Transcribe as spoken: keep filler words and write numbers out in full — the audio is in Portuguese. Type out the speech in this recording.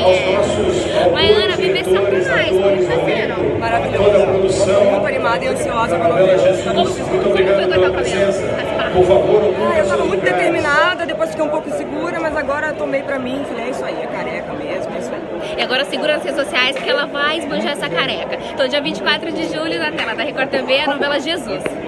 É. Maiana, viver Satanás, como tá sendo? Maravilhoso. Estou muito animada e ansiosa para ver. Como, como foi cortar o cabelo? Por favor, ah, eu estava muito determinada, depois fiquei um pouco insegura, mas agora tomei pra mim e falei, é isso aí, é careca mesmo, é isso aí. E agora segura nas redes sociais porque ela vai esbanjar essa careca. Então dia vinte e quatro de julho na tela da Record T V, a novela Jesus.